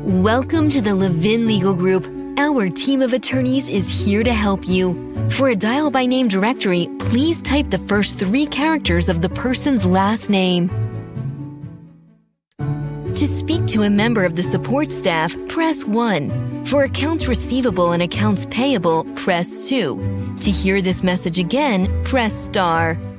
Welcome to the Levin Legal Group. Our team of attorneys is here to help you. For a dial-by-name directory, please type the first 3 characters of the person's last name. To speak to a member of the support staff, press 1. For accounts receivable and accounts payable, press 2. To hear this message again, press star.